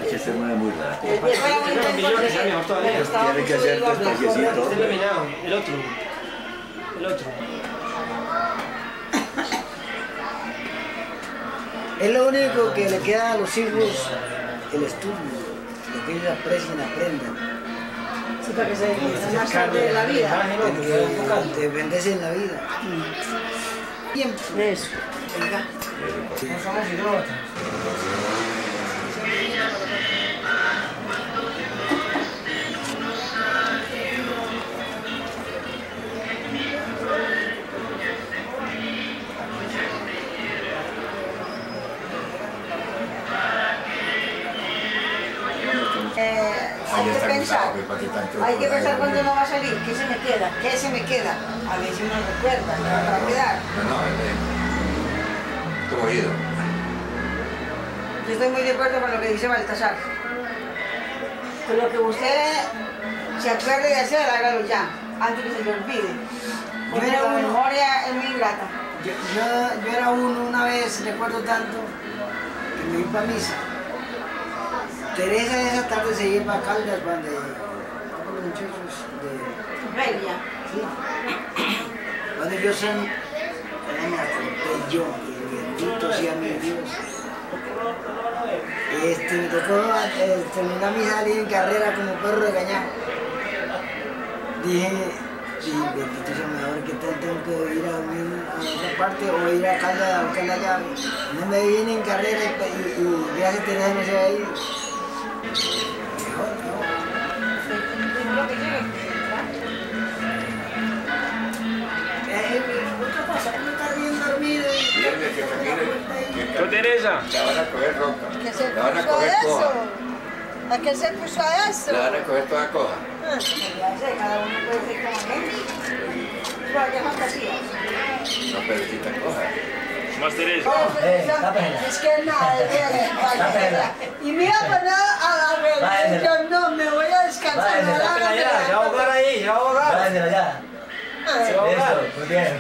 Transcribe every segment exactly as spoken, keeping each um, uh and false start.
que se mueve muy rápido. El viejo era muy millones de años todavía. Tiene que ser despacito. Este eliminado, el otro. El otro. Es lo único que le queda a los hijos, el estudio, lo que ellos aprecien, aprendan. Sí, para que se den más tarde de la vida. Que dependerse en la vida. Tiempo. Eso. Venga. No somos idiotas. Eh, hay que pensar, hay que pensar cuándo no va a salir, qué se me queda, qué se me queda, a ver si uno recuerda, qué va a quedar. No, no, es como ido. Yo estoy muy de acuerdo con lo que dice Baltasar. Con lo que usted se acuerde de hacer, hágalo ya, antes que se le olvide. Porque la memoria es muy ingrata. Yo, yo, yo era uno una vez, recuerdo tanto, que me iba para misa. Teresa de esa tarde se iba a Caldas cuando los muchachos de... Bella. Sí. Cuando yo son... me acordé yo, y bendito sea mi Dios. Este, me tocó eh, terminar mi salida en carrera como perro regañado. Dije, sí, bendito sea mi Dios, ¿qué tal tengo que ir a dormir a otra parte o ir a Caldas a buscar la llave? No me vine en carrera y, y, y gracias a Teresa no se va a ir. ¿Tú, Teresa? La van a coger ronca. ¿Qué se La van a puso coger a coja. eso? ¿A qué se puso a eso? La van a coger toda coja. Ah, ya sé, cada uno puede ser como él. Igual que fantasías. No, pero si está coja. Más Teresa. Eh, tápela. Es que nada, es Tápela. y me iba a poner a la Váyasela. yo no, me voy a descansar. me voy a Tápela ya, se va a ahogar ahí, se va a ahogar. Váyasela ya. Se va a ahogar. Eso, muy bien.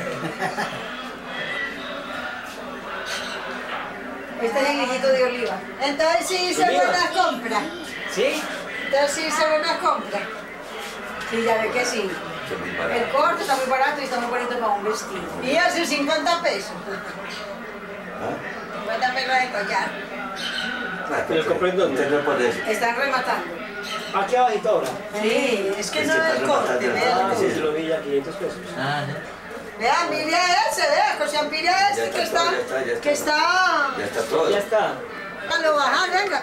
Este es el hijito de Oliva. Entonces sí hice ¿Oliva? buenas compras. ¿Sí? Entonces sí hice buenas compras. Sí, ya ve que sí. Es muy barato. El corte está muy barato y está muy bonito para un vestido. Y hace cincuenta pesos. cincuenta pesos de collar. Ah, ¿Pero compré en dónde? Usted no puede decir. Están rematando. Aquí abajito ahora. Sí, es que no Ese es el está corte, rematando. Ah, vea. sí, se lo vi ya quinientos pesos. Ah, Vea, mire ese, vea, José, mire este Ya que está está, todo, ya está, ya está. que está, Ya está todo. Ya está. cuando bajar, venga.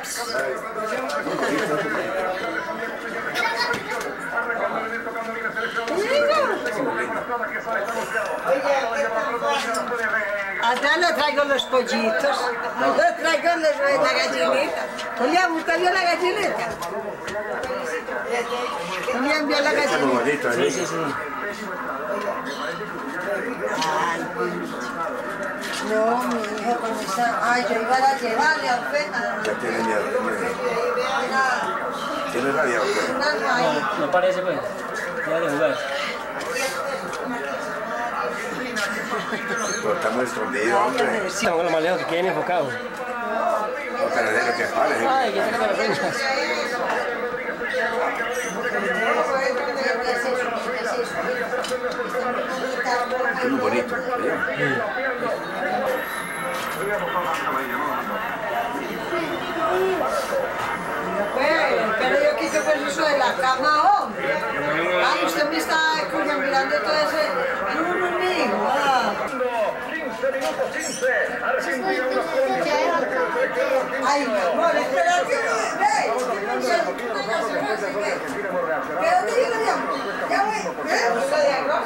Atrás le traigo los pollitos, le traigo los, la gallinita. Julián, ¿usted vio la gallinita? Julián vio la Está muy gallinita. bonito. Sí, sí, sí. Ay, no, mi hijo con esa... Ay, yo iba a llevarle a usted. Ya tiene miedo. Tiene rabia. No, no parece pues. Ya de jugar. Pero está muy escondido, hombre. Estamos con los más lejos que quieren enfocados. No, pero de lo que parece. Ay, que tengo las penas. Es muy bonito. Pero yo quise pues eso de la cama, hombre. Ay, usted me está como mirando todo ese... No, no, no, ah. Ay, mi amor, espérate, ve. ¿Qué dónde llega mi amor? Ya voy, ¿eh? Lo de arroz,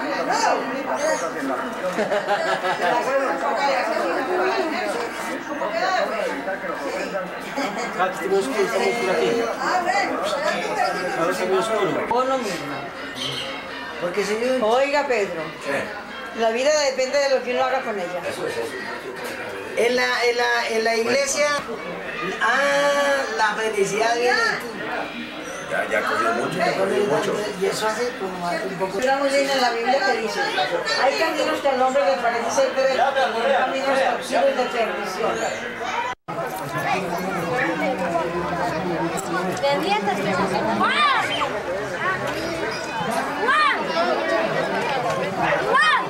Ah, que tenemos que estar oscuro aquí. Ah, bueno, Ahora está muy oscuro. o lo mismo. porque si yo... Oiga, Pedro, ¿Qué? la vida depende de lo que uno haga con ella. Eso es eso. En la, en la, en la iglesia, ah, la felicidad viene de ti. Ya, ya cogió mucho, ya cogió mucho. Y eso hace como un poco... Una muy linda en la Biblia que dice, hay caminos que al hombre le parece ser derecho, pero hay caminos torcidos de perdición. de dieta estoy haciendo. ¡Juan! ¡Juan! ¡Juan!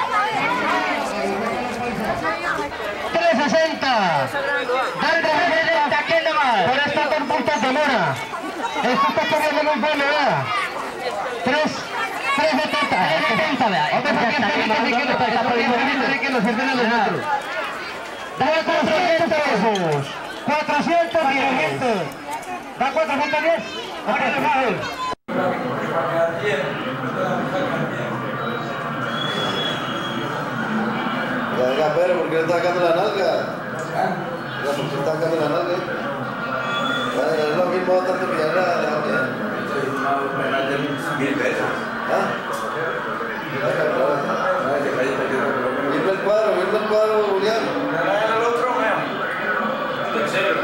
trescientos sesenta. Dale trescientos sesenta, ¿quién nomás? Por esta con puntas de mora. Esto está corriendo muy bueno, ¿verdad? tres, trescientos setenta. setenta, ¿verdad? Otra vez que está corriendo, que nos entienden los otros. Dale cuatrocientos pesos. cuatrocientos diez. ¿Da cuatrocientos diez? Ahora le bajo. Oiga, pero ¿por qué le está sacando la nalga? Oiga, ¿por qué le está sacando la nalga? Es lo mismo tanto que ya la la Mil pesos. ¿Ah? Mil el cuadro, mil el cuadro, Julián. El otro, ¿no? Tercero.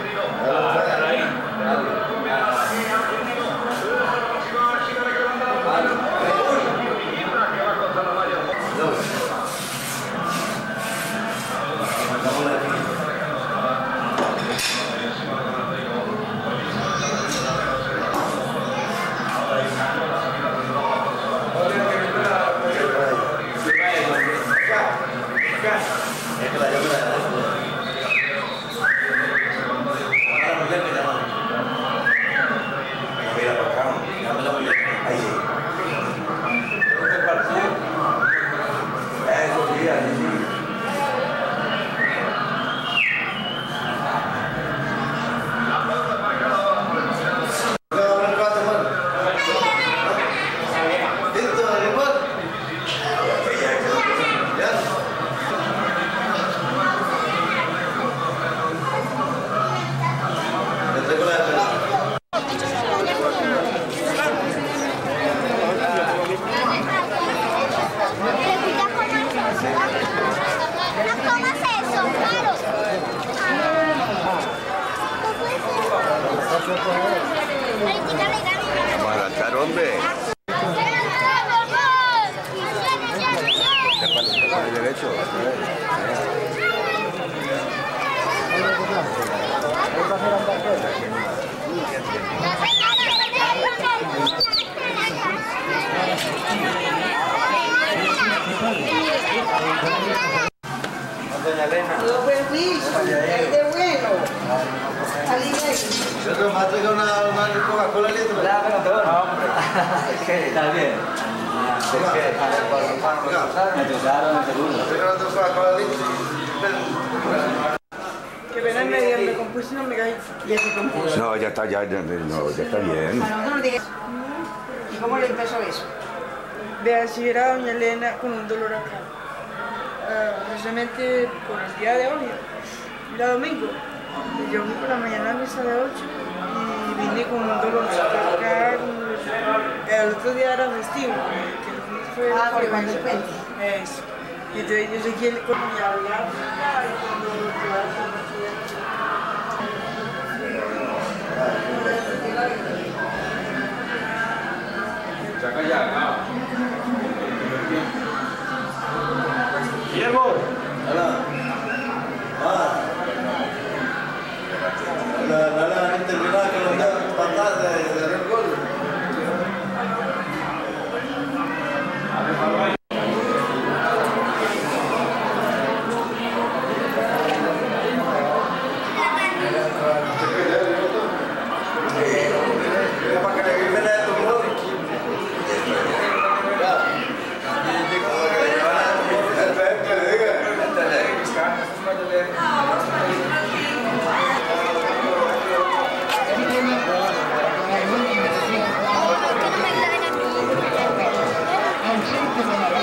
Doña Elena. Yo permiso, es de bueno. Salí de ahí. Yo nomás traigo una, una Coca-Cola litro. Ya, pero te voy. ¿Qué? ¿Estás bien? ¿Por qué? Me cruzaron el segundo. Traigo una Coca-Cola litro. Que ven en medio, me compuse y no me caí. Ya se compuso. No, ya está, ya, ya, no, ya está bien. A nosotros nos dijeron. ¿Y cómo le empezó eso? Vea, si era doña Elena con un dolor acá. Uh, precisamente por el día de hoy, era domingo. Yo fui por la mañana a misa de ocho y vine con un dolor acá. El otro día era festivo, que el lunes fue Ah, por el puente. Eso. Y entonces yo seguí el con mi hablar y cuando Saca ya, Guillermo. Hola. Ah. La la la han terminado con las patadas de hacer el gol. Thank you.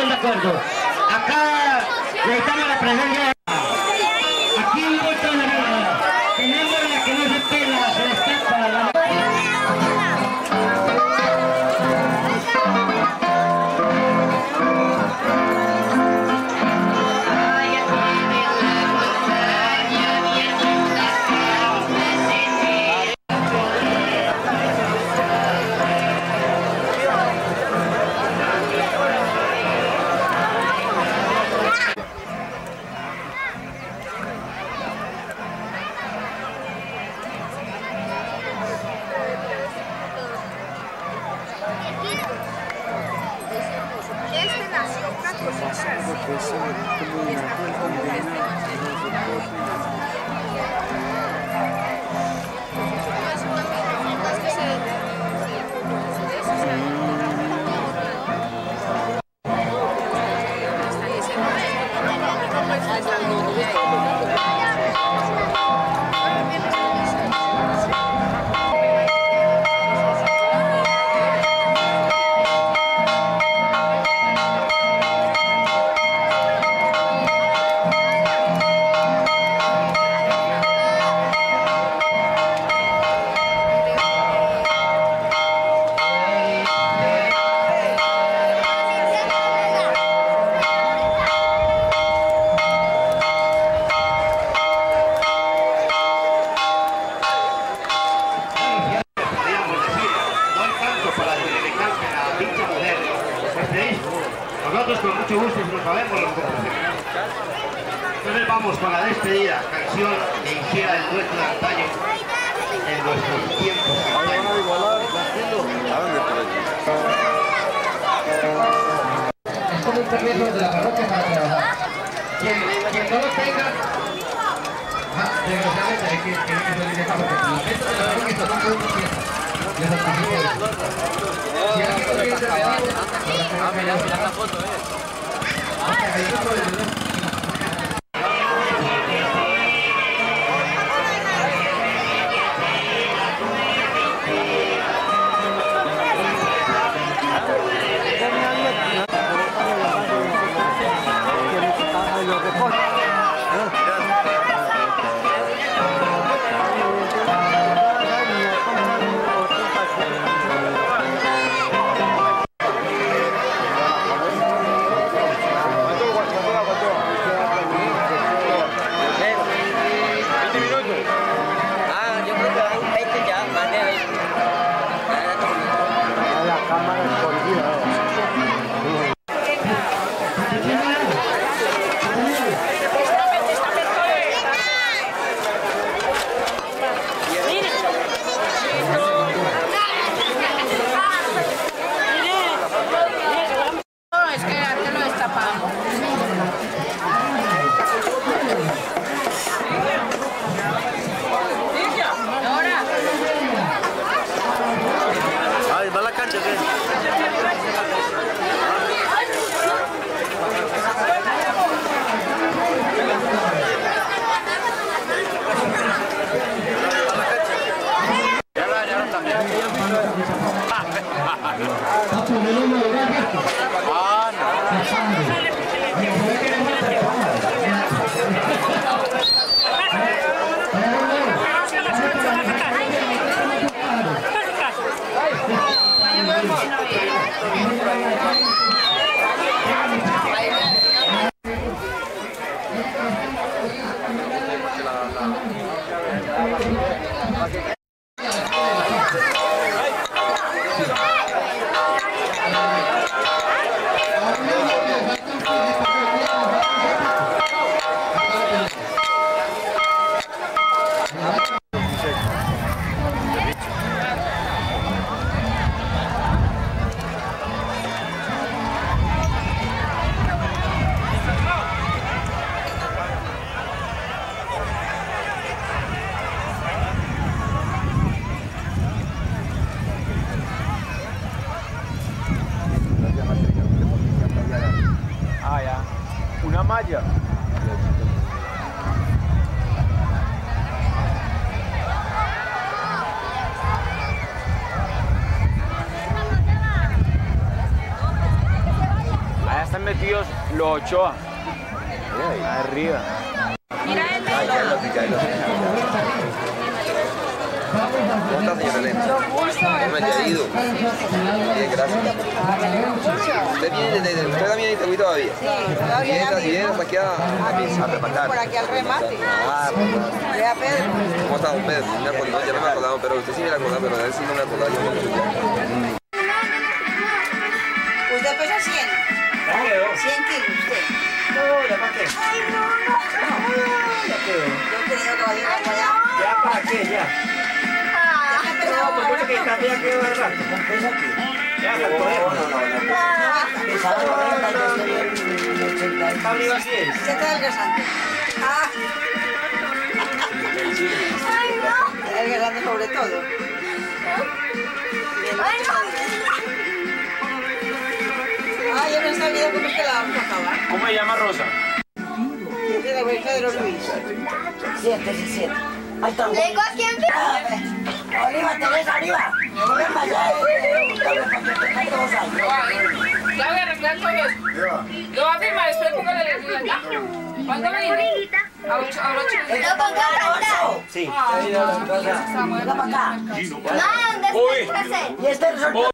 están de acuerdo. Acá necesitamos la presencia de... Aquí un voto de la... Tenemos la que no se pela, se destaca la... Nosotros con mucho gusto nos sabemos los compositores. Entonces vamos con la despedida, canción que hiciera el dueto de antaño en nuestros tiempos. Es como un permiso de la parroquia para trabajar. Quien, quien no lo tenga, ah, desgraciadamente hay que tiene que salir de acá porque los gestos de la parroquia están muy fiestas. Les anticipo eso. Si alguien no quiere intervenir, para que no me la foto, eh. Ok, ahí está por el... Julio Ochoa. Arriba. Mira el Ay, ya lo vi, ya lo vi. ¿Cómo está, señora Elena? ¿Cómo me ha ido? Bien, gracias. ¿Usted viene desde... ¿Usted también de Itagüí todavía? Sí, todavía. Viene, viene hasta aquí a, a rematar. Por aquí al remate. Ah, pues. Vea, Pedro. ¿Cómo está, don Pedro? Me acordó, ya no me acordaba, pero usted sí me acordaba, pero a él sí no me acordaba. Yo me acordaba. ¿Usted pesa cien? cien kilos, usted. No, ¿ya para qué? Ay, no, no. Ya quedó. Yo creo que vaya como allá. ¿Ya para qué? Ya. Ya me No, pesaba pues ahora. que está ya quedó de rato. Pesa aquí. Ya, hasta el poder. No, no, no. Pesaba noventa, yo estoy en ochenta. Está arriba así es. Se está adelgazando. Ah. Ay, no. Está adelgazando sobre todo. Bien, Ay, no. Ah, yo no sabía cómo es que la vamos a acabar. ¿Cómo se llama Rosa? Yo de Pedro Luis. Siéntese, siéntese. Ahí está. Tengo aquí en pie. Arriba, Teresa, arriba. Ven para allá. Ya voy a arreglar todo eso. Lo va a firmar, después póngale la... ¿Cuándo me dijo? A ocho, a ocho. Lo pongo ahorita. Sí. No, ¿dónde está el presente? Y este resultado.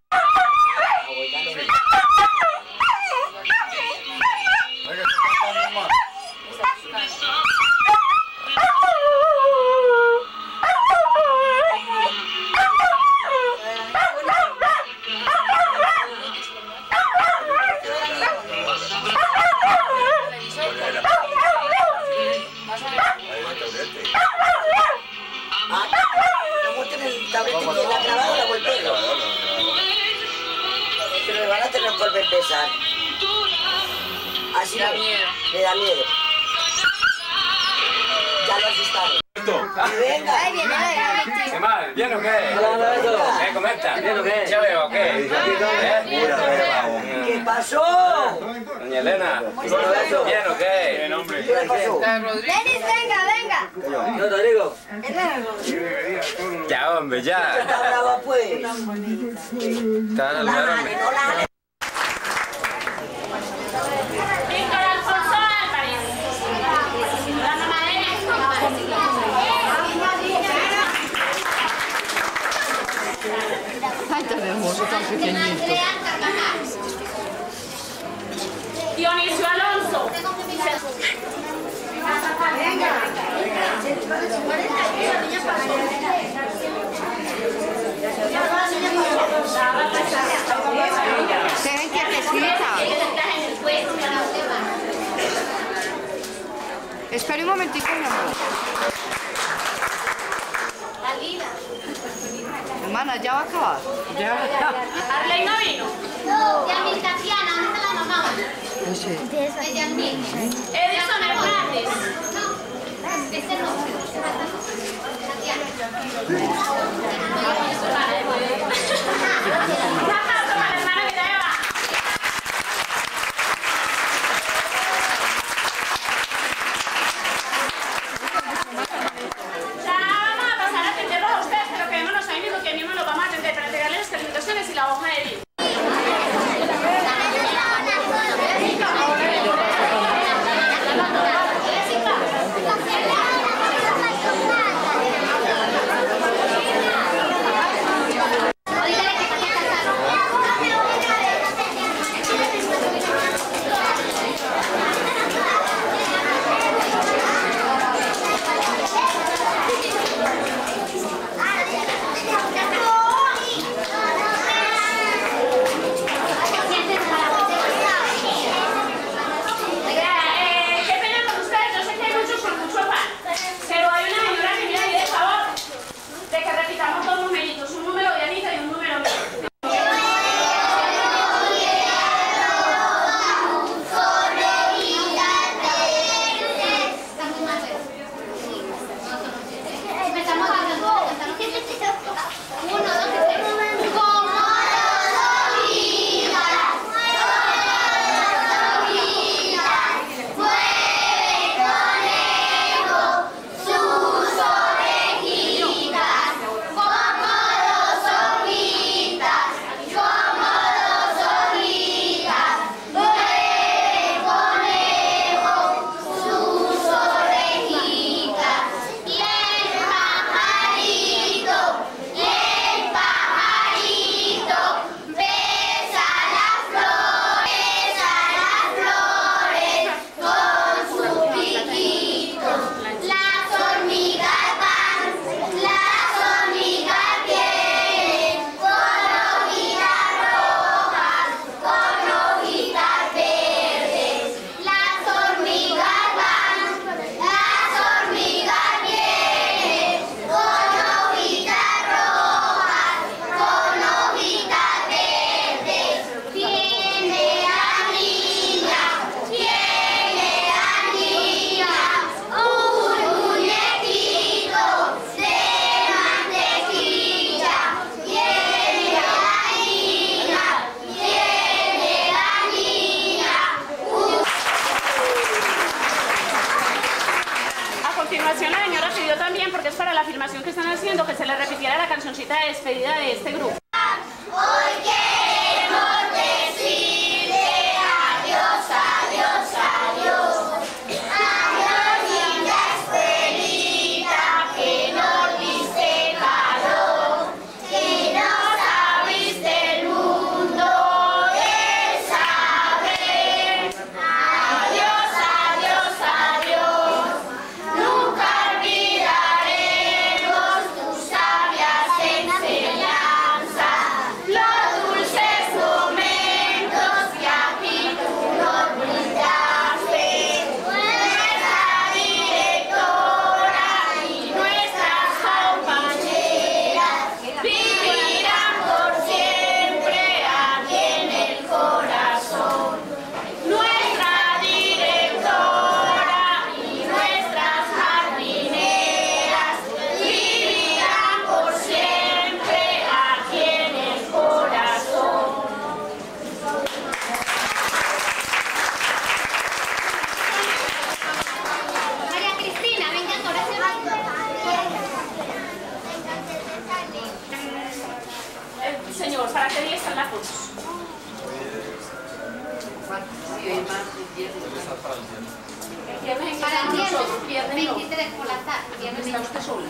Así Da miedo. le da miedo. Ya lo asustaron. Y venga. Ahí viene la grabita. ¿Qué mal? ¿Bien o qué? Venga. ¿Eh, ¿Cómo está? ¿Bien o qué? ¿Ya veo o qué? ¿Qué pasó? Doña Elena, ¿bien o qué? Bien, hombre. ¿Qué le pasó? Denis, venga, venga. Yo, Rodrigo. Ya, hombre, ya. Está brava, pues. Está en el La lugar, jale, hombre. no la jale. Víctor Alfonso Álvarez. La mamá de Ay, tan hermoso, tan pequeñito. Dionisio Alonso. Se ven quietecita. Espere un momentico, mi amor. Hermana, ya va a acabar. Ya. Arley no vino. No. Yamil Tatiana, ¿dónde está la mamá? Ese. De Yamil. Edison Hernández. No. Este no. Tatiana. Y la hoja de vida. continuación la señora pidió también, porque es para la filmación que están haciendo, que se le repitiera la cancioncita de despedida de este grupo. Hoy queremos decirle adiós, adiós, adiós. Adiós, linda escuelita, que nos diste calor, que nos abriste el mundo del saber. Adiós, adiós, adiós. Nunca olvidaremos tus sabias enseñanzas, los dulces momentos que aquí tú nos brindaste. Nuestra directora y nuestras compañeras vivirán por siempre aquí en el corazón. Nuestra directora y nuestras jardineras vivirán por siempre aquí en el corazón. María Cristina, venga con ese Eh, señor, ¿para qué día están las fotos? El viernes en Para el casa viernes, nosotros, viernes no. veintitrés por la tarde, viernes ¿Está usted sola?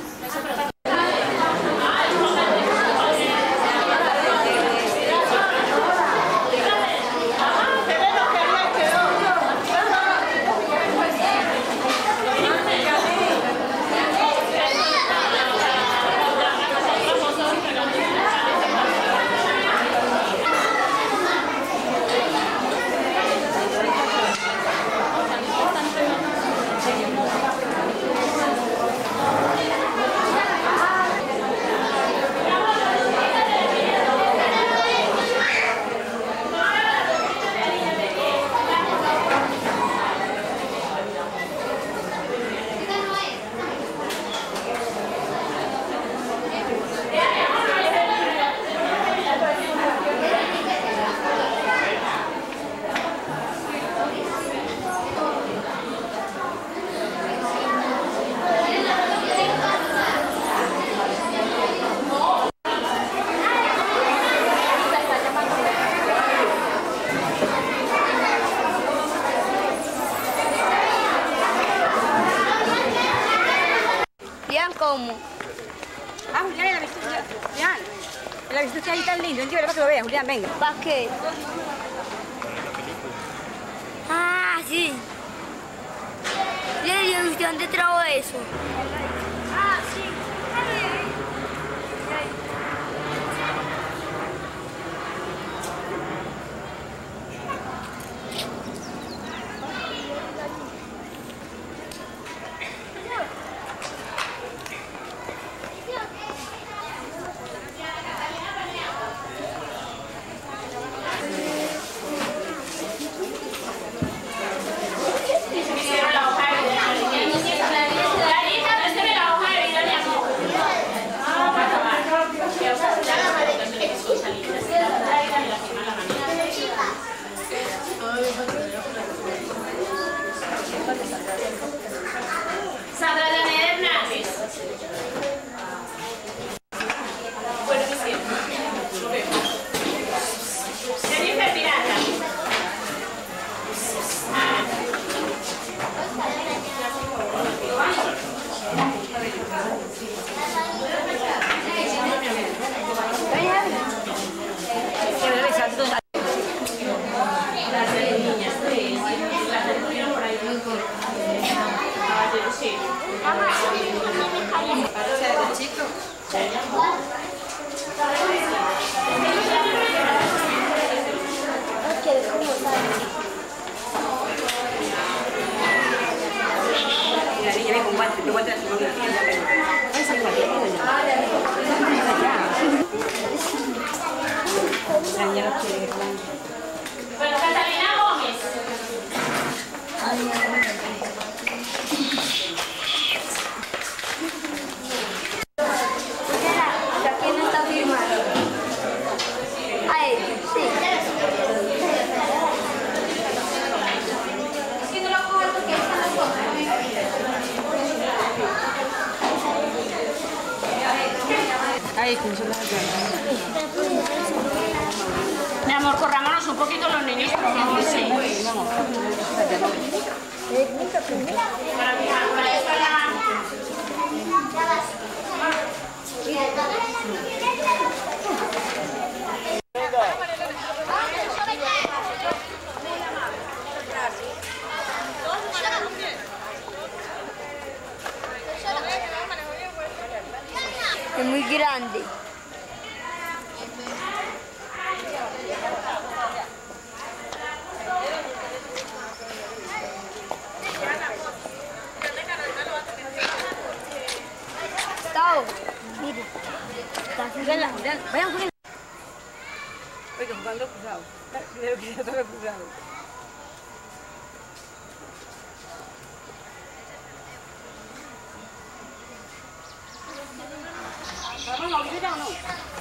Vean cómo. Ah, Julián, la viste, Julián. La viste ahí tan lindo. Ven, para que lo veas, Julián, venga. ¿Para qué? Ah, sí. ¿Le dio usted dónde trajo eso? Ah, sí. Hicieron la hoja de vida. Clarita, présteme la hoja de vida, mi amor. Vamos a tomar. Ya usted ya la maleta se le quiso salir. Tráigala y la firma la mano. Sandra Janet Hernández. Bueno, ¿qué siento? Jennifer Miranda. Bueno, Catalina Gómez. ¿Quién está firmando? Ay, sí. Es que no lo puedo ver porque están las cosas. Mi amor, corrámonos un poquito los niños, por favor, sí. Es muy grande. Tao, mire. Vayan, vayan con él. Oiga, jugando cruzado. Primero que ya toca cruzado. ¿Vamos a visita o no?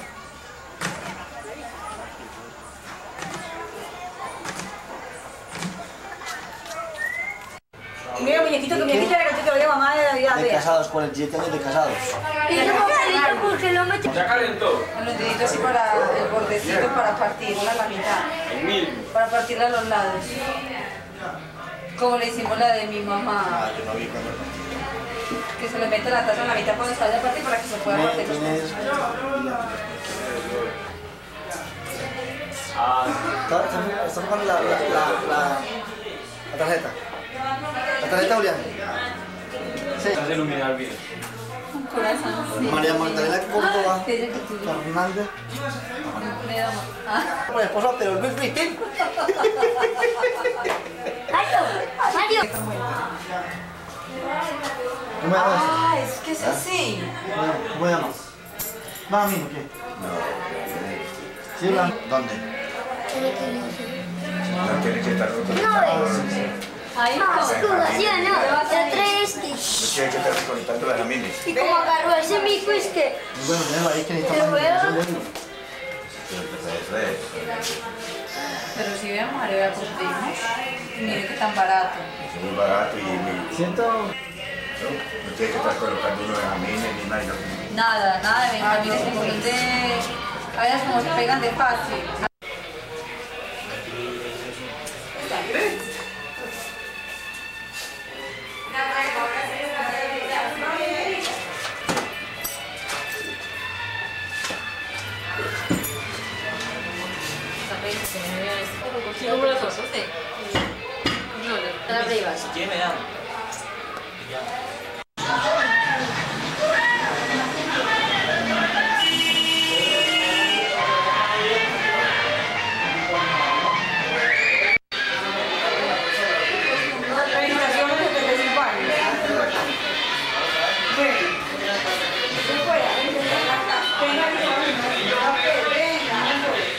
Y mira, muñequito, que muñequito era que te lo dio mamá de Navidad. De casados, cuarenta y siete años de casados. Porque lo mete. Ya calentó. Un dedito así para el bordecito para partirla a la mitad. El mil. Para partirla a los lados. Como le hicimos la de mi mamá. Ah, yo no vi cuando... Que se le mete la taza en la mitad cuando se vaya a partir para que se pueda partir los Tienes... Ah, Está está- está buscando la, la, la, la, la tarjeta. La tarjeta, Julián. Sí. se hace iluminar bien. Un corazón. María Magdalena Córdoba Que ella que tú. Fernández. Le damos. Ah. Por esposa, pero Luis Cristín. Mario, Mario. ¿Cómo llamas? Ah, es que es así. ¿Cómo llamas? ¿Más mismo qué? ¿Sí, Blanco? ¿Dónde? No tiene que estar roto. No ves. Ahí No, está. escudo, ¿sí o no? Ya trae No este. tiene que estar reconectando las amines. Y como agarró ese mico es que... Bueno, déjalo ahí que necesita Pero más veo. información. Eso es. Pero si vean, Mario, vea por primos. Mire que tan barato. Es muy barato y muy... Siento... No, no tiene que estar colocando uno de amines ni nada. no. Nada, nada de benjamines, como son de... A veces como se pegan de fácil. Si quiere me da. Felicitaciones de setenta y cinco años. Bueno, ¿qué fue? Venga, venga, venga.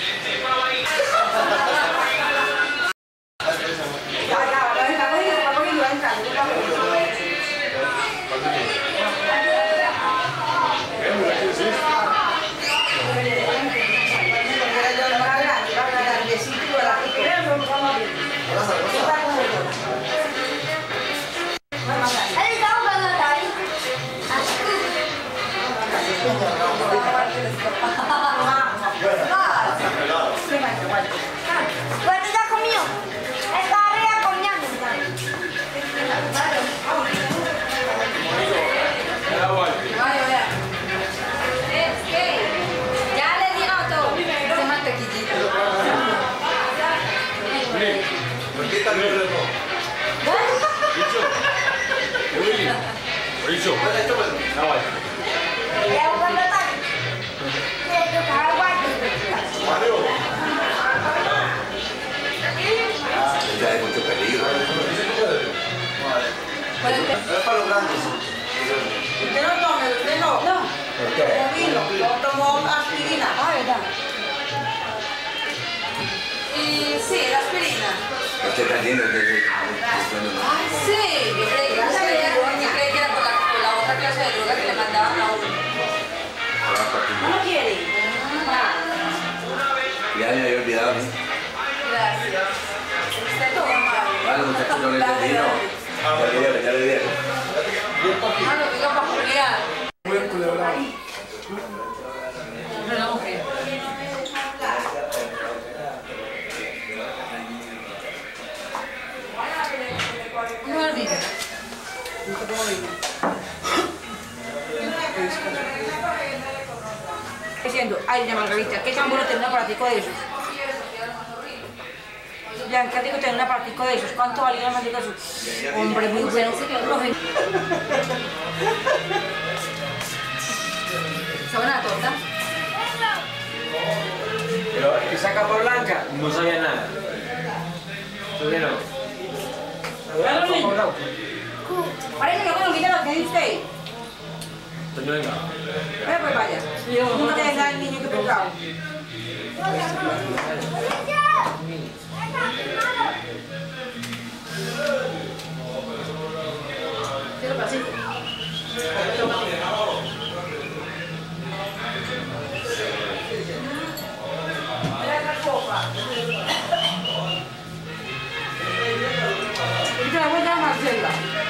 Bueno, ya comió. Está arriba comiendo. Mario, vea. Es que ya le digo todo. Ese mantequillito. ¿Por qué está bien reto? Richo. Richo. No, vale. Ya cuando está. Tiene que tocar guante. Mario. Ya hay mucho peligro. Es para los grandes. Usted no tome, usted no. No. ¿Por qué? Tomó vino, yo tomo aspirina. Ah, ¿verdad? Y sí, la aspirina. Usted está lleno de... Ay, sí. Yo creí, yo creí, yo creí que era por la, por la otra clase de droga que le mandaban a uno. ¿No lo quiere? Ya me había olvidado. Gracias. Usted toma, Mario. Vale, muchachos, no le entendí, no. Ya le dieron, ya le dieron. Ah, lo digo para Julián. vino. Diciendo, ay, doña Margarita, qué tan bueno tener un aparatico de esos. Blanca, digo, tener un aparatico de esos. ¿Cuánto valía el aparatico de esos? Hombre, muy bueno. ¿Saben la torta? Pero esa capa blanca no sabía nada. ¿Tú qué no? Parece que bueno, quita lo que dice usted. Toño, venga. Venga, pues vaya. No te deja el niño que pecado. Quiero pasito. Y te la vuelta a Marcela.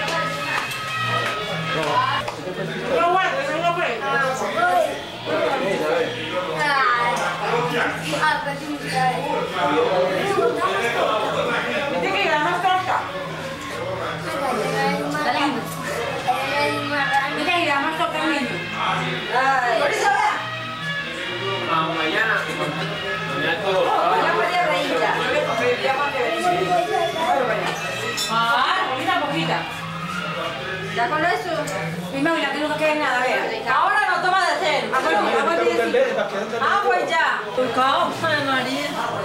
No guardes, no lo prendo. ¿Viste que era más torta? Mira, y la más torta mismo. ¿Por eso ahora? Vamos, mañana. Mañana todo. Ya podía reír ya. Ya Ah, poquita, poquita. Ya con eso, imagina que nunca quede nada, vea. Ahora no toma de cero. Ah, pues ya. Ay, María.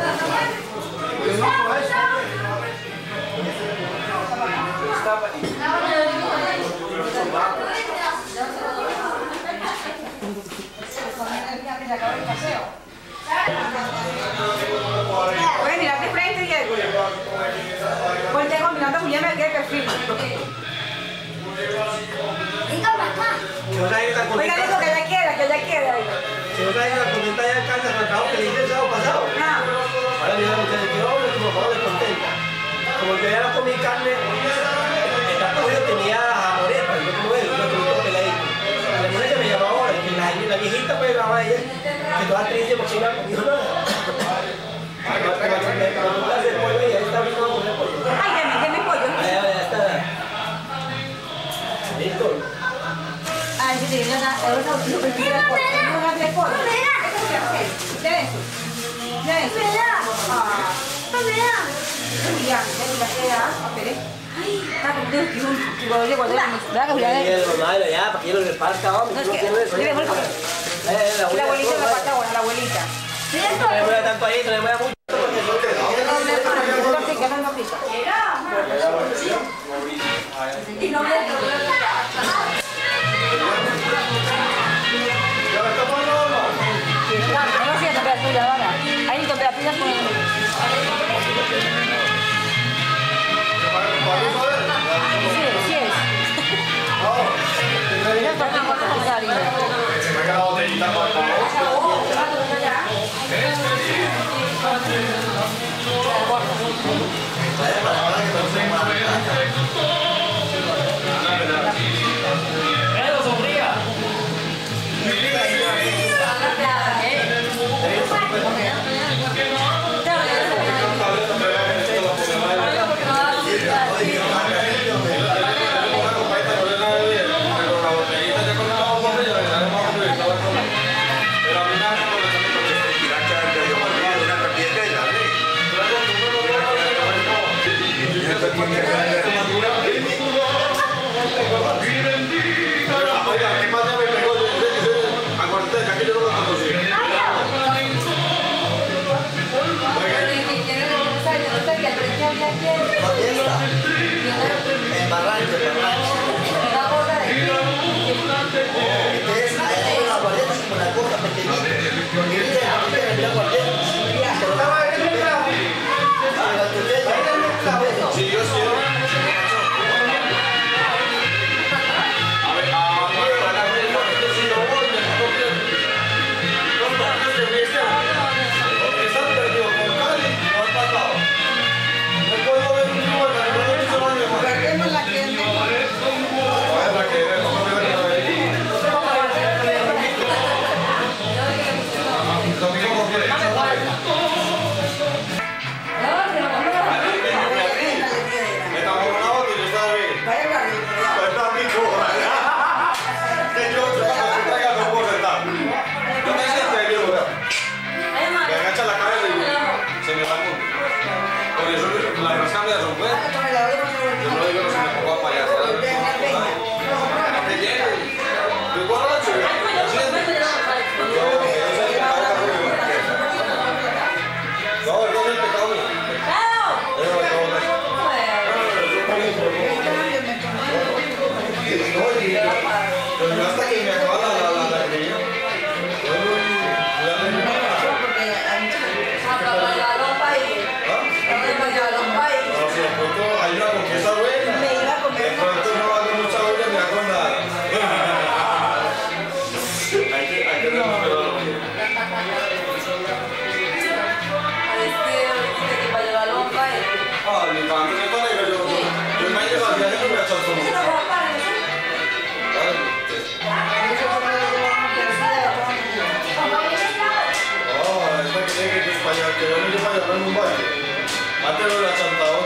Oye, mirad de frente, Diego. Pues tengo mirando a Julián, me queda perfil. Oiga, dijo que ella quiera, que ella quiera. Si no traes la contenta ya el carne arrancado que le hice el sábado pasado. Ahora miran ustedes que hombre, como favor descontenta. Como que ya no comí carne, esta cosa tenía jamoreta, yo como él, yo como que le dije. La mujer que me llamó ahora, que la, la viejita pues llamaba a ella, que toda triste porque si no me dijo nada. Cuando me preguntó hacer pollo y ahí está mi mamá con el pollo. Ay, dame, dame pollo. Allá, allá está. Listo. Ay, que te viene una... Ahora no quiero pedir el pollo. No me hagas pollo. ¿Qué es eso? ¿Qué es eso? Ah. Julián, ya te la espere. Está con Dios, que un... Que cuando llego a ver... ¿Verdad que Julián es? Madre, ya, para que yo lo reparta, hombre. No, es que... La abuelita la pata buena, la abuelita. No le mueva tanto ahí, no le mueva mucho. Y no me... No sé, temperatura, ahora. Hay temperaturas con... Sí, sí es. Mira, está aquí, está aquí, está aquí.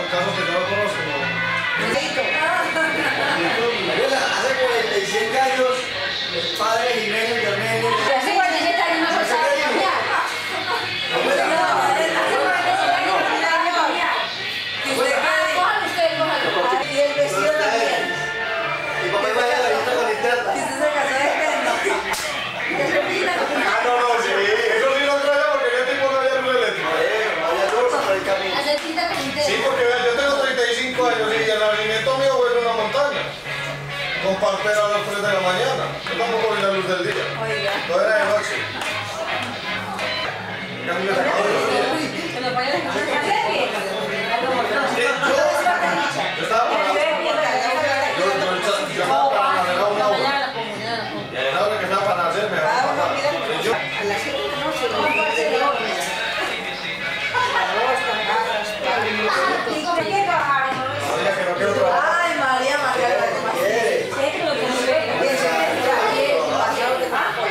casos que yo no conozco. Mariela, hace cuarenta y cinco años, los padres Jiménez y Armenio. Hace cuarenta y siete años no se sabe cambiar. Y el vestido también. Y papá iba a la lista con linterna. Y usted se casó de prenda. Ah, no, no, sí. Eso sí lo creo porque en este tipo no había luz eléctrica. No había luz por el camino. Sí, porque vea, yo tengo treinta y cinco años y el nacimiento mío fue en una montaña. Con partera a las tres de la mañana. Yo tampoco vi la luz del día. Todo era de noche. Casi me sacaba de los días. Yo estaba para... Yo estaba para navegar un agua. Y el agua que estaba para nacer me va a pasar. Yo... A las siete de la noche, no me parece de agua. Arroz, tajadas, ¿y con qué trabajaron? María, que no quiero trabajar. Ay, María, María, María. Sé que lo que no ve, que es demasiado de trabajo.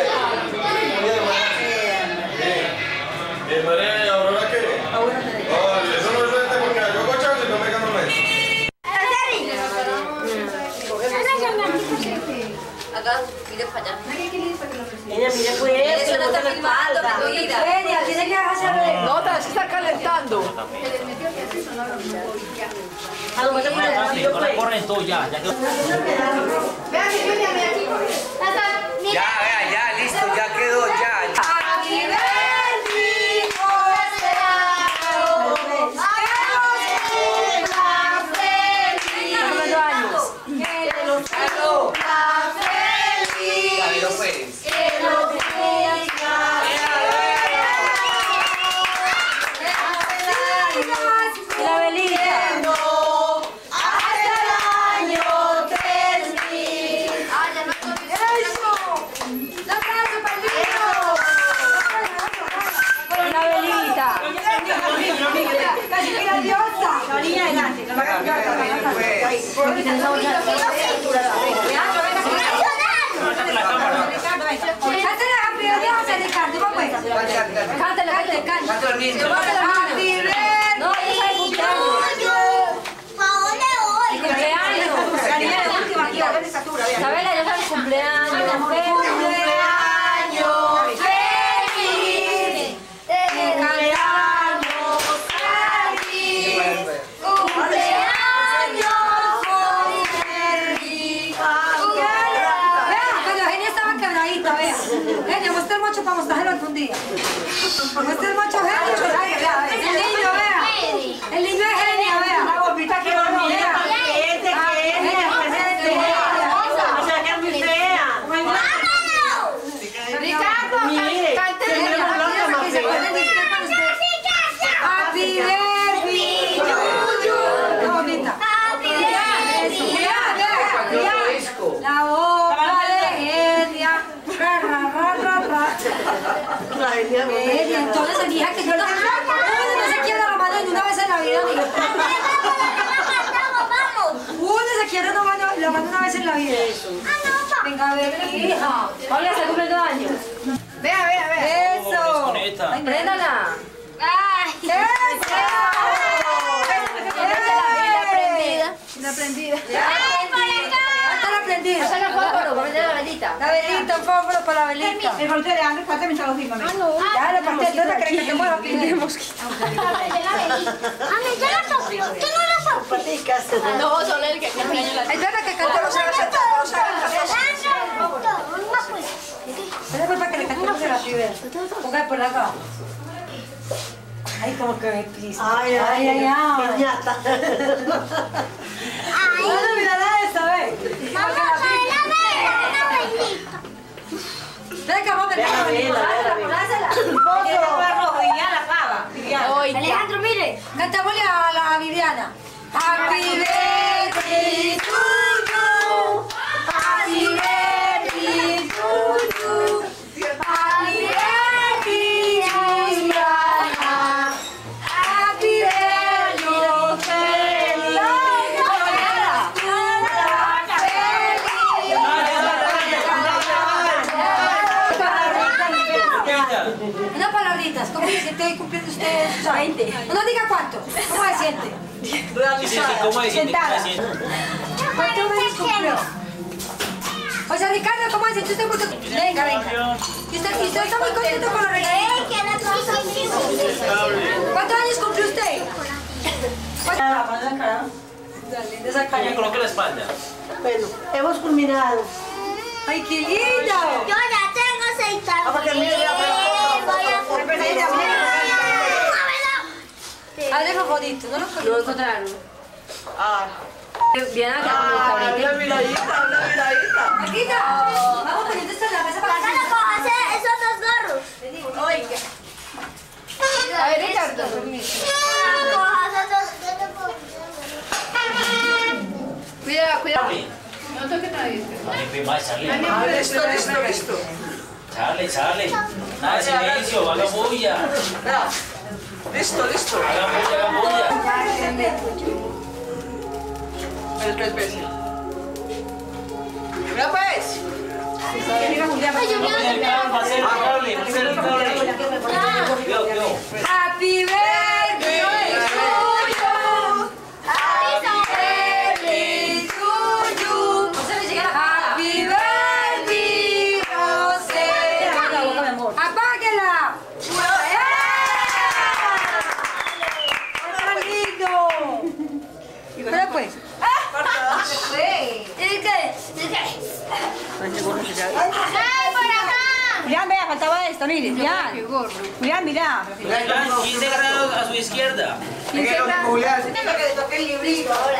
¿Y María y Aurora qué? Aurora te Ay, eso no es frente porque yo con chance y no me gano menos. Acá, mire para allá. Ella mire pues Eso no está filmando, Eugenia, tiene que hacerle. No, se está calentando. A lo mejor me Corren todo ya, ya quedó. Vean, Eugenia, ve aquí. Ya, vea, ya, listo, ya quedó, ya. Aquí bendigo Camilo Pérez. La velita. Hasta el año tres mil. Ah, ya no estoy. ¡Eso! ¡Un aplauso para el niño! La velita. Casi que la diosa. La niña adelante. La va a cambiar. Porque tenés la bolsa. Cántale a Ricardo, pues. Cántale, cántale, cántale. Happy birthday. No, ella sabe cumpleaños. El cumpleaños. La niña de última aquí, a ver esa altura. Isabela, ya sabe el cumpleaños. Cumpleaños feliz. Cumpleaños feliz. Cumpleaños feliz. Vea, cuando Eugenia estaba quebradita, vea. Eugenia, muestra el mocho para mostrarlo algún día. Muestra el mocho, Eugenia. Vea, vea. El niño, vea. El niño de Eugenia, vea. La bombita que dormía. Este que es, presente. O sea, que es muy fea. Ricardo, cántale. Happy birthday to you. La bombita. La boca de Eugenia. Ra, ra, ra, ra, ra. Eugenia, entonces mi hija que yo no, uno no se quiebra la mano ni una vez en la vida. Uno se quiebra la mano, la mano una vez en la vida. Venga, a ver, hija. Hola, se cumple dos años. Vea, vea, vea. Eso. Ay, préndala. ¡Eso! La prendida. La prendida. ¡Ay, por acá! Está la prendida. Esa es la fósforo, para prender la velita. La velita, un fósforo para la velita. El golpe de hambre, falta mientras los firma. Ah, no. Ya, lo pastel, ¿tú te crees que te muero? Pide mosquito. ¿Tú no la soplas? No, solo el que cumpleaños la Ay, espera que cantemos a la seta. Espera para que le cantemos a la ciudad. Ponga por acá. Ay, como que me pisa. Ay, ay, ay, ay. Piñata. Ay. No, no, mira esa, ve. Vamos a ver la vela, una velita. Venga, vamos a ver la vela. Lázala. Viviana, pava. Alejandro, mire. Cantémosle a la Viviana. Happy birthday to you. Happy birthday to you. Happy birthday, Viviana. Happy birthday, Unas palabritas, ¿cómo se siente hoy cumpliendo usted sus veinte? No nos diga cuánto, ¿cómo se siente? realizada. Sentada. ¿Cuántos meses cumplió? O sea, Ricardo, ¿cómo hace? ¿Tú estás muy contento? Venga, venga. ¿Y usted, y usted está muy contento con los regalitos? ¿Cuántos años cumple usted? Dale, esa cara. Y coloque la espalda. Bueno, hemos culminado. ¡Ay, qué lindo! Yo ya tengo seis años. Ah, porque mira, ya, Hazle favorito, ¿no lo encontraron? Ah. Bien acá, Ah, ahorita. una miradita, una miradita. Paquita, vamos poniendo esto en la mesa para Acá que... no cojas esos dos gorros. Oiga. A ver, Ricardo. No cojas esos. Cuidado, cuidado. No toque nadie. Ah, listo, listo, listo. Charlie, Charlie. Nada de silencio, haga bulla. Ya. Listo, listo. Haga bulla, haga bulla. Espera, espera, espera. Mira pues. Mira, Julián. Ay, yo No me el cable, va a ser el cable, va a ser el cable. Cuidado, cuidado. Happy birthday to you. Happy birthday to you. No se me llega la Happy birthday, José. Apáguela. ¡Qué lindo! Pero pues. ¿Y qué? ¿Y qué? ¡Ay, por acá! Julián, vea, faltaba esto, mire, Julián. Julián, mira. quince grados a su izquierda. quince grados. Julián. Tengo que le toque el librito ahora.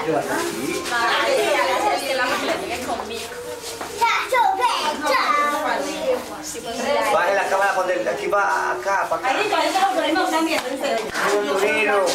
Baje la cámara cuando el- aquí va acá, para acá. Ahí está, ahí está, por ahí me están viendo. Un turino.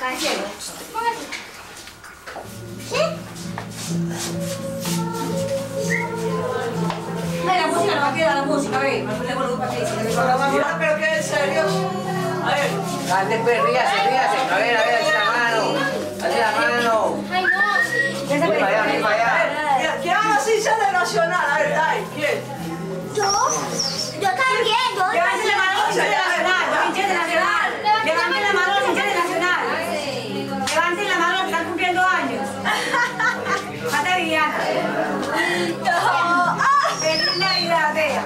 Ay, la música, no va a quedar la música, ve. Me pone volumen para que dice. Pero que en serio. A ver. Dale, pues, ríase, ríase. A ver, a ver, así la mano. Así la mano. Ay, no. Ven para allá, ven para allá. ¿Quién así sea de nacional? A ver, ay, ¿quién? Yo. Yo también. Yo Levanten la mano, hinchas de Nacional. Los hinchas de Nacional. Levanten la mano, los hinchas de Nacional. Levanten la mano, los que están cumpliendo años. Mata Viviana. ¡Feliz Navidad, vea!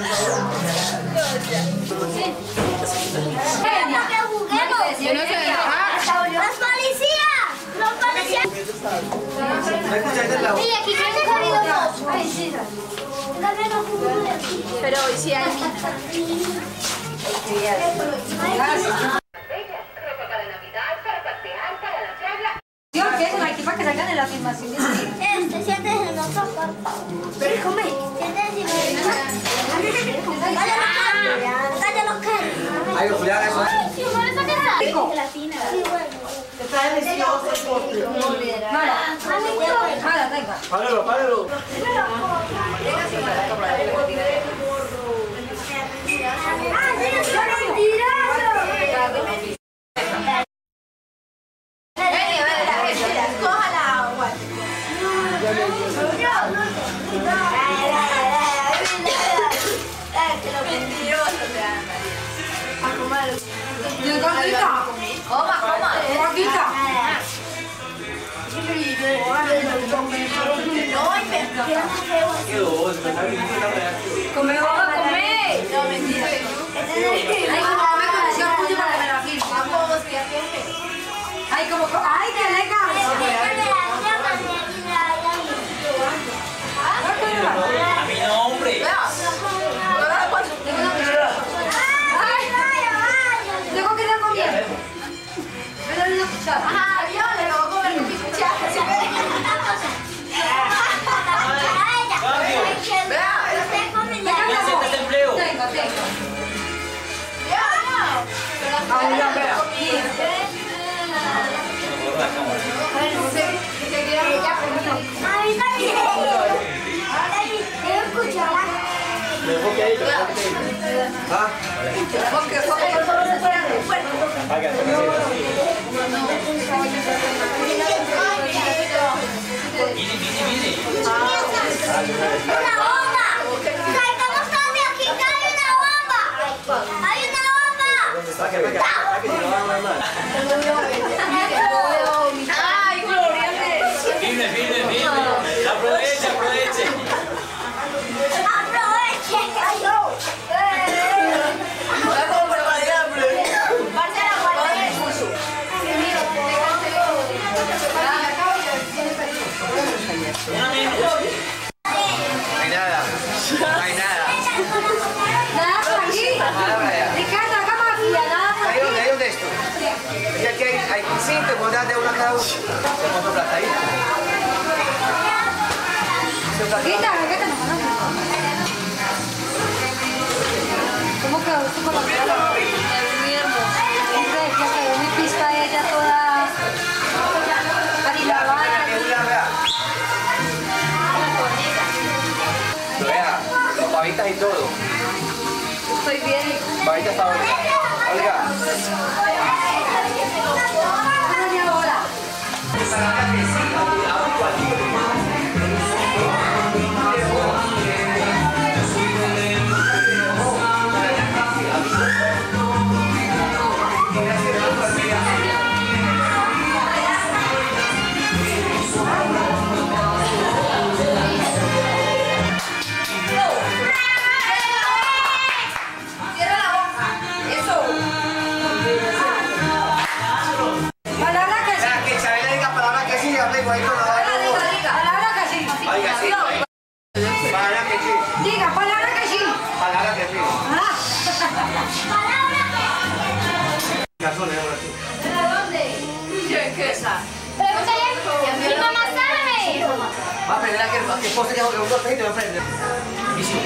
que juguemos. Yo no sé. Ah, ¡Los policías! ¡Los policías! ¿Me escuchas de lado? Sí, aquí creo que ha habido dos. Ay, sí. Dame los jugos de aquí. pero hoy sí hay. Dios, ¿qué es? Aquí para que salgan de la filmación. Este, siéntese en los ojos. Pero come. Siéntese en los ojos. Cállate los carros. Ay, Julián, eso. Ay, sí, ¿cuál es esa Rico. gelatina? Sí, bueno. Te trae delicioso el postre. Mala, mala, venga. Págalo, págalo. ¡Ah, sí, no soy mentiroso! Coja la agua. Que lo mentiroso te anda. A comer. Coma, coma. Paquita. Qué dos, me está gritando la Come, vamos, come. No, mentira. Ay, como come condición mucho para que me la firme. Vamos, que apunte. Ay, como, ay, qué legal. A mi nombre. Tengo que ir a comer. Me dan una cuchara. Ajá, yo le lo voy a comer con mi cuchara. ¿Quién acepta este empleo? Tengo, tengo. Me enfoque ahí, me enfoque ahí. ¿Ah? Porque fue por todo el fuerte. Apaga, Mire, mire, mire. ¡Una bomba! ¡Saltamos tarde aquí! ¡Que hay una bomba! ¡Hay una bomba! Saque, saque, saque, si no va a armar. ¡Ay, Firme, firme, firme. Aproveche, aproveche. Aproveche. Ay, no. No hay nada. No hay nada. Nada por aquí. Ricardo, acá mafia, nada por aquí. ¿Ahí dónde? ¿Ahí dónde esto? Y aquí hay, hay cinco, pues date una cada uno. Se puso plata ahí. Quita, quita, no, no. ¿Cómo quedó esto con la cara? Es muy hermoso. Siempre decía que yo mi pista ella toda carilavada. Vea, con babitas y todo. Estoy bien. Babita está Olga. Olga. Doña Lola. Diga, palabra que sí. Palabra que sí. ¿De dónde? ¿Qué es esa? Pregúntale. Mi mamá sabe. Va a aprender a que a que esposa ya que un dos tres y te va a aprender. Y sí.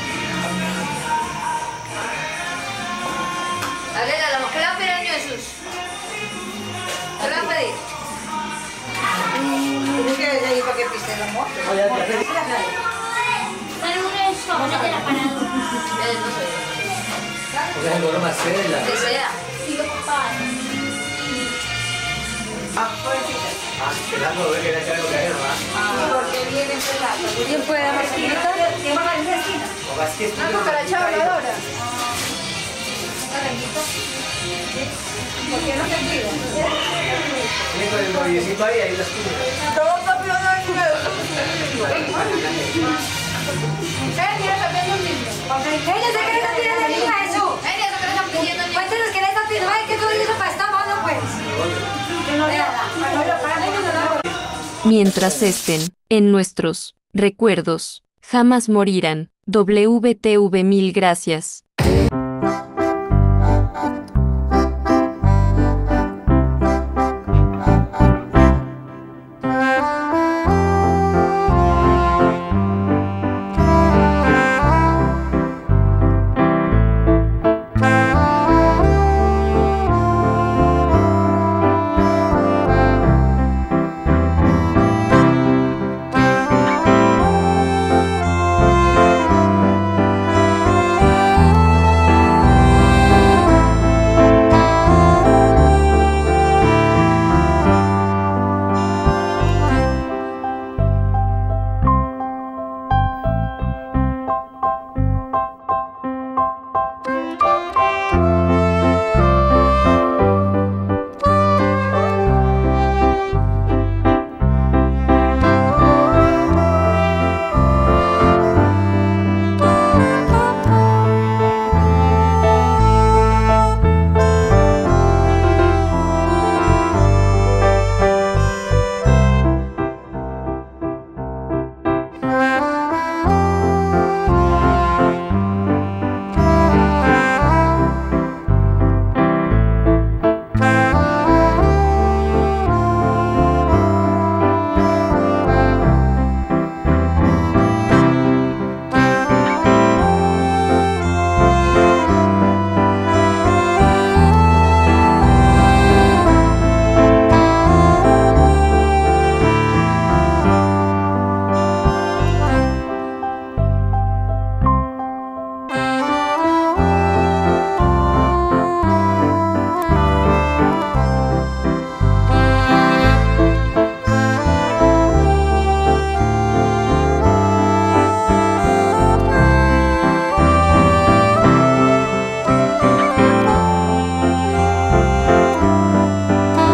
Alela, la mujer va a pedir al niño Jesús. ¿Qué le va a pedir? Tienes que decir ahí para que pisten los muertos. Pero uno es como de la parada. Porque es el color Marcela. Que sea. Ah, que la no ve que le cae lo que hay nomás. Porque viene empezando. ¿Quién puede dar más esquinita? ¿Quién va a dar más esquina? O vas que Una cucaracha voladora. ¿Por qué no se pide? tiene con el noviecito ahí, ahí la esquina. Todo rápido no hay miedo. Ella está pidiendo un niño. Ella se quiere estar pidiendo el niño a Jesús. Ella se está pidiendo un niño. Cuéntenos que le está pidiendo. Ay, ¿qué tú dices para esta mano, pues? Que no le haga. Mientras estén en nuestros recuerdos, jamás morirán. W T V mil gracias.